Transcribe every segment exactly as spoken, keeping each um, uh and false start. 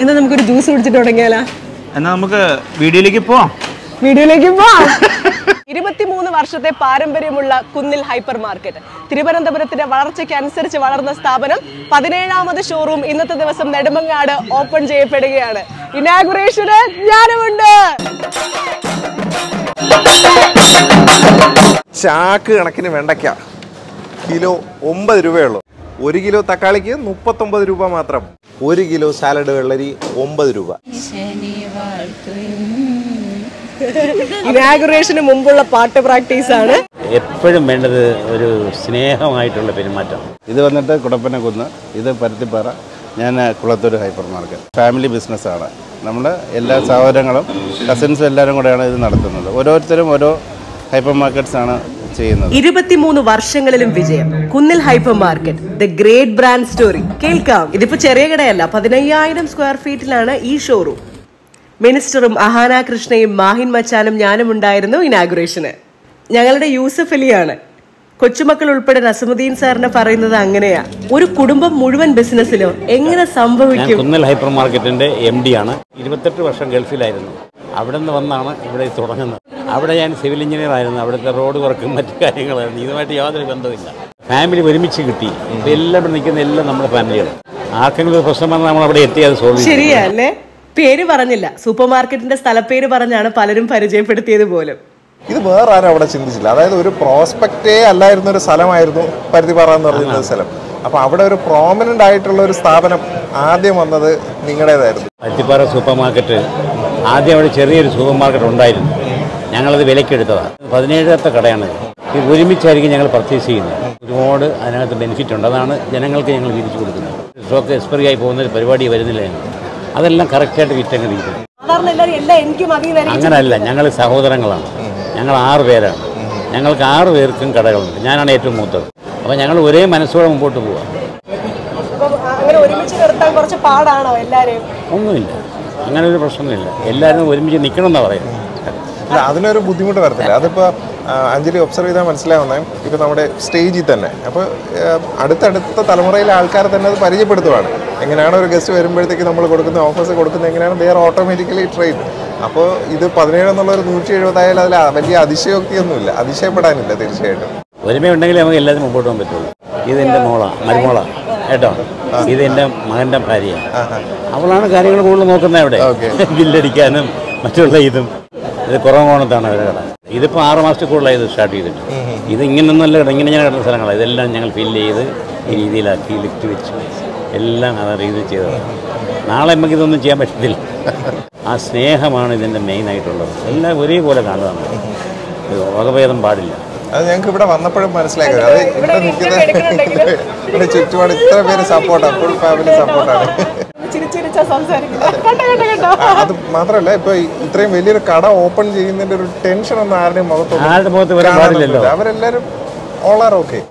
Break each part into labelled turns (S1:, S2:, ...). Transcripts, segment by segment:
S1: എന്നാ നമുക്കൊരു ജ്യൂസ് കുടിച്ചിട്ട് തുടങ്ങിയാലോ?
S2: എന്നാ നമുക്ക് വീഡിയോയിലേക്ക് പോവാം.
S1: വീഡിയോയിലേക്ക് പോവാം. ഇരുപത്തിമൂന്ന് വർഷത്തെ പാരമ്പര്യമുള്ള കുന്നിൽ ഹൈപ്പർ മാർക്കറ്റ്, തിരുവനന്തപുരത്തിന്റെ വളർച്ചയ്ക്ക് അനുസരിച്ച് വളർന്ന സ്ഥാപനം പതിനേഴാമത് ഷോറൂം ഇന്നത്തെ ദിവസം നെടുമങ്ങാട് ഓപ്പൺ ചെയ്യപ്പെടുകയാണ്. ഇനാഗുറേഷന് ഞാനുമുണ്ട്.
S3: ചാക്ക് കണക്കിന് വെണ്ടയ്ക്ക കിലോ ഒമ്പത് രൂപയുള്ളൂ. ഒരു കിലോ തക്കാളിക്ക് മുപ്പത്തൊമ്പത് രൂപ മാത്രം. ഒരു കിലോ സാലഡ് വെള്ളരി ഒമ്പത് രൂപ.
S1: ഇനാഗുറേഷന് മുമ്പുള്ള പാട്ട് പ്രാക്ടീസ് ആണ്.
S4: എപ്പോഴും വേണ്ടത് ഒരു സ്നേഹമായിട്ടുള്ള പെരുമാറ്റം.
S5: ഇത് വന്നിട്ട് കുടപ്പനക്കുന്ന്, ഇത് പരുത്തിപ്പാറ, ഞാൻ കുളത്തൂർ ഹൈപ്പർ മാർക്കറ്റ്. ഫാമിലി ബിസിനസ്സാണ്. നമ്മുടെ എല്ലാ സഹോദരങ്ങളും കസിൻസും എല്ലാവരും കൂടെയാണ് ഇത് നടത്തുന്നത്. ഓരോരുത്തരും ഓരോ ഹൈപ്പർ മാർക്കറ്റ്സ് ആണ് ചെയ്യുന്നത്.
S1: ഇരുപത്തിമൂന്ന് വർഷങ്ങളിലും വിജയം. Kunnil hypermarket, the great brand story. കേൾക്കാം. ഇതിപ്പോ ചെറിയ കടയല്ല, പതിനയ്യായിരം സ്ക്വയർ ഫീറ്റിലാണ് ഈ ഷോറൂം. മിനിസ്റ്ററും അഹാന കൃഷ്ണയും മാഹിൻ മച്ചാനും ഞാനും ഉണ്ടായിരുന്നു ഇനാഗുറേഷന്. ഞങ്ങളുടെ യൂസഫ് അലിയാണ്. കൊച്ചുമക്കൾ ഉൾപ്പെടെ നസമുദ്ദീൻ സാറിനെ പറയുന്നത് അങ്ങനെയാ. ഒരു കുടുംബം മുഴുവൻ ബിസിനസ്സിലോ എങ്ങനെ സംഭവിക്കും?
S4: കുന്നൽ ഹൈപ്പർ മാർക്കറ്റിന്റെ എം ഡി ആണ്. ഇരുപത്തെട്ട് വർഷം ഗൾഫിലായിരുന്നു. അവിടെ നിന്ന് വന്നാണ് ഇവിടെ തുടങ്ങുന്നത്. അവിടെ ഞാൻ സിവിൽ എഞ്ചിനീയർ ആയിരുന്നു. അവിടുത്തെ റോഡ് വർക്കും മറ്റു കാര്യങ്ങളായിരുന്നു. ഇതുമായിട്ട് യാതൊരു ബന്ധമില്ല. ഫാമിലി ഒരുമിച്ച് കിട്ടി. എല്ലാം ഇവിടെ നിൽക്കുന്ന എല്ലാം നമ്മുടെ ഫാമിലിയാണ്. ആർക്കെങ്കിലും ഒരു പ്രശ്നം വന്നാൽ നമ്മൾ അവിടെ എത്തി അത് സോൾവ്.
S1: ശരിയല്ലേ? പേര് പറഞ്ഞില്ല, സൂപ്പർ മാർക്കറ്റിന്റെ സ്ഥലപ്പേര് പറഞ്ഞാണ് പലരും പരിചയപ്പെടുത്തിയത് പോലും.
S3: ഇത് വേറെ ആരും അവിടെ ചിന്തിച്ചില്ല. അതായത് ഒരു പ്രോസ്പെക്റ്റേ അല്ലായിരുന്ന ഒരു സ്ഥലമായിരുന്നു പരുത്തിപ്പാറ എന്ന് പറയുന്ന സ്ഥലം. അപ്പോൾ അവിടെ ഒരു പ്രോമിനന്റ് ആയിട്ടുള്ള ഒരു സ്ഥാപനം ആദ്യം വന്നത് നിങ്ങളുടേതായിരുന്നു.
S4: പരുത്തിപ്പാറ സൂപ്പർ മാർക്കറ്റ് ആദ്യം അവിടെ ചെറിയൊരു സൂപ്പർ മാർക്കറ്റ് ഉണ്ടായിരുന്നു. ഞങ്ങളത് വിലക്കെടുത്തതാണ്. പതിനേഴത്തെ കടയാണ്. ഇത് ഒരുമിച്ചായിരിക്കും ഞങ്ങൾ പർച്ചേസ് ചെയ്യുന്നത്. ഒരുപാട് അതിനകത്ത് ബെനിഫിറ്റ് ഉണ്ട്. അതാണ് ജനങ്ങൾക്ക് ഞങ്ങൾ വിരിച്ചു കൊടുക്കുന്നത്. സ്റ്റോക്ക് എക്സ്പയറി ആയി പോകുന്ന ഒരു പരിപാടി വരുന്നില്ല. അതെല്ലാം കറക്റ്റായിട്ട് വിറ്റങ്ങ് ഇരിക്കും. അങ്ങനല്ല, ഞങ്ങൾ സഹോദരങ്ങളാണ്. ഞങ്ങൾ ആറ് പേരാണ്. ഞങ്ങൾക്ക് ആറ് പേർക്കും കടകളുണ്ട്. ഞാനാണ് ഏറ്റവും മൂത്തത്. അപ്പോൾ ഞങ്ങൾ ഒരേ മനസ്സോടെ മുമ്പോട്ട് പോവാം. ഒന്നുമില്ല, അങ്ങനെ ഒരു പ്രശ്നമില്ല. എല്ലാവരും ഒരുമിച്ച് നിൽക്കണമെന്നാണ് പറയുന്നത്.
S3: അതിനൊരു ബുദ്ധിമുട്ട് വരത്തില്ല. അതിപ്പോൾ അഞ്ജലി ഒബ്സർവ് ചെയ്താൽ മനസ്സിലാവുന്നേ, ഇപ്പോൾ നമ്മുടെ സ്റ്റേജിൽ തന്നെ അപ്പോൾ അടുത്തടുത്ത തലമുറയിലെ ആൾക്കാരെ തന്നെ അത് പരിചയപ്പെടുത്തുവാണ്. എങ്ങനെയാണ് ഒരു ഗസ്റ്റ് വരുമ്പോഴത്തേക്ക് നമ്മൾ കൊടുക്കുന്ന ഓഫേഴ്സ് കൊടുക്കുന്നത് എങ്ങനെയാണ്, ദേ ആർ ഓട്ടോമാറ്റിക്കലി ട്രെയിൻ. അപ്പോൾ ഇത് പതിനേഴ് എന്നുള്ള ഒരു നൂറ്റി എഴുപതായാലും അതിൽ വലിയ അതിശയോക്തിയൊന്നുമില്ല, അതിശയപ്പെടാനില്ല. തീർച്ചയായിട്ടും
S4: ഒരുമയുണ്ടെങ്കിൽ നമുക്ക് എല്ലാവരും മുമ്പോട്ട് പോകാൻ പറ്റുള്ളൂ. ഇതെൻ്റെ മോളാണ്, മരുമോളാണ് കേട്ടോ. ഇതെൻ്റെ മകൻ്റെ ഭാര്യയാണ്. അവളാണ് കാര്യങ്ങൾ കൂടുതൽ നോക്കുന്നത്. അവിടെ ബില്ലടിക്കാനും മറ്റുള്ള ഇതും. ഇത് കുറവോണത്താണ് അവരുടെ കട. ഇതിപ്പോൾ ആറ് മാസത്തിൽ കൂടുതലായി ഇത് സ്റ്റാർട്ട് ചെയ്തിട്ട്. ഇത് ഇങ്ങനൊന്നുമല്ല കട, ഇങ്ങനെ ഞാൻ കിടന്ന സ്ഥലങ്ങളാണ്. ഇതെല്ലാം ഞങ്ങൾ ഫില്ല് ചെയ്ത് ഈ രീതിയിലാക്കി ലിഫ്റ്റ് വെച്ച് എല്ലാം ആ രീതിയിൽ ചെയ്തതാണ്. നാളെ നമുക്ക് ഇതൊന്നും ചെയ്യാൻ പറ്റത്തില്ല. ആ സ്നേഹമാണ് ഇതിൻ്റെ മെയിനായിട്ടുള്ളത്. എല്ലാം ഒരേപോലെ കാണുകയാണ്. വകഭേദം പാടില്ല.
S3: അത് ഞങ്ങൾക്ക് ഇവിടെ വന്നപ്പോഴും മനസ്സിലാക്കുക. അത് ഇവിടെ നിൽക്കുന്ന ഇവിടെ ചുറ്റുപാട് ഇത്ര പേര് സപ്പോർട്ടാണ്, ഫുൾ ഫാമിലി സപ്പോർട്ടാണ്. അത് മാത്രമല്ല, ഇപ്പൊ ഇത്രയും വലിയൊരു കട ഓപ്പൺ ചെയ്യുന്നതിന്റെ ഒരു ടെൻഷൻ ഒന്നും ആരുടെയും മുഖത്ത് അവരെല്ലാരും ഓൾ ആർ ഓക്കെ.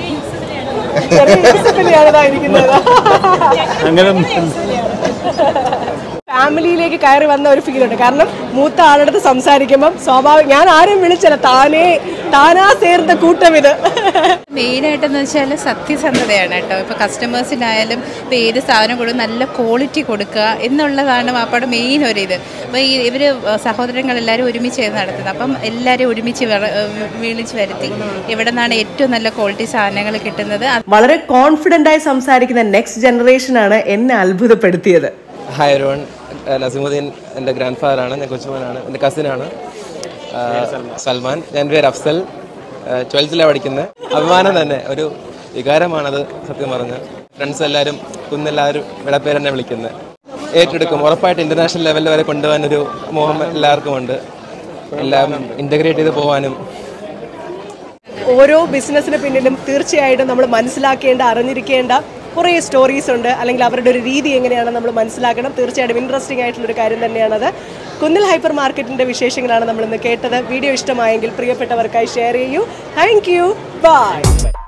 S1: ഫാമിലിയിലേക്ക് കയറി വന്ന ഒരു ഫീൽ ഉണ്ട്. കാരണം മൂത്ത ആളടുത്ത് സംസാരിക്കുമ്പോൾ സ്വാഭാവികം, ഞാൻ ആരും വിളിച്ചല്ല, താനേ താനാ ചേർന്ന കൂട്ടം ഇത്.
S6: മെയിനായിട്ടെന്ന് വെച്ചാൽ സത്യസന്ധതയാണ് കേട്ടോ. ഇപ്പോൾ കസ്റ്റമേഴ്സിനായാലും ഇപ്പോൾ ഏത് സാധനം കൊടുക്കും നല്ല ക്വാളിറ്റി കൊടുക്കുക എന്നുള്ളതാണ് വാപ്പയുടെ മെയിൻ ഒരു ഇത്. അപ്പോൾ ഈ ഇവർ സഹോദരങ്ങളെല്ലാവരും ഒരുമിച്ച് നടത്തുന്നത്. അപ്പം എല്ലാവരും ഒരുമിച്ച് വിളിച്ച് വരുത്തി ഇവിടെ നിന്നാണ് ഏറ്റവും നല്ല ക്വാളിറ്റി സാധനങ്ങൾ കിട്ടുന്നത്.
S1: വളരെ കോൺഫിഡൻ്റ് ആയി സംസാരിക്കുന്ന നെക്സ്റ്റ് ജനറേഷനാണ് എന്നെ അത്ഭുതപ്പെടുത്തിയത്.
S7: ഹായ് എവരിവൺ, നസീമുദ്ദീൻ എൻ്റെ ഗ്രാൻഡ് ഫാദറാണ്. ഞാൻ കൊച്ചുമോനാണ്. എൻ്റെ കസിനാണ് സൽമാൻ. ഞാൻ പേര് അഫ്സൽ, ട്വൽത്തിലാണ് പഠിക്കുന്നത്. അഭിമാനം തന്നെ, ഒരു വികാരമാണത് സത്യം പറഞ്ഞ്. ഫ്രണ്ട്സ് എല്ലാവരും കുന്നെല്ലാവരും ഇവിടെ പേര് തന്നെ വിളിക്കുന്നത്. ഏറ്റെടുക്കും. ഉറപ്പായിട്ട് ഇൻ്റർനാഷണൽ ലെവലിൽ വരെ കൊണ്ടുപോകാനൊരു മോഹം എല്ലാവർക്കും ഉണ്ട്. എല്ലാം ഇൻ്റഗ്രേറ്റ് ചെയ്ത് പോകാനും.
S1: ഓരോ ബിസിനസ്സിന് പിന്നിലും തീർച്ചയായിട്ടും നമ്മൾ മനസ്സിലാക്കേണ്ട, അറിഞ്ഞിരിക്കേണ്ട കുറേ സ്റ്റോറീസ് ഉണ്ട്. അല്ലെങ്കിൽ അവരുടെ ഒരു രീതി എങ്ങനെയാണ് നമ്മൾ മനസ്സിലാക്കണം. തീർച്ചയായിട്ടും ഇൻട്രസ്റ്റിംഗ് ആയിട്ടുള്ളൊരു കാര്യം തന്നെയാണത്. കുന്നിൽ ഹൈപ്പർ മാർക്കറ്റിൻ്റെ വിശേഷങ്ങളാണ് നമ്മളിന്ന് കേട്ടത്. വീഡിയോ ഇഷ്ടമായെങ്കിൽ പ്രിയപ്പെട്ടവർക്കായി ഷെയർ ചെയ്യൂ. Thank you, bye.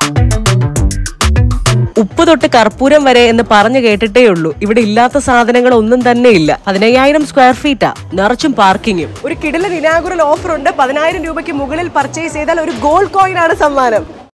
S1: ഉപ്പ് തൊട്ട് കർപ്പൂരം വരെ എന്ന് പറഞ്ഞു കേട്ടിട്ടേ ഉള്ളൂ. ഇവിടെ ഇല്ലാത്ത സാധനങ്ങൾ ഒന്നും തന്നെ ഇല്ല. പതിനയ്യായിരം സ്ക്വയർ ഫീറ്റാ, നിറച്ചും പാർക്കിങ്ങും. ഒരു കിടിലൻ ഇനാഗുറൽ ഓഫർ ഉണ്ട്. പതിനായിരം രൂപയ്ക്ക് മുകളിൽ പർച്ചേസ് ചെയ്താൽ ഒരു ഗോൾഡ് കോയിൻ ആണ് സമ്മാനം.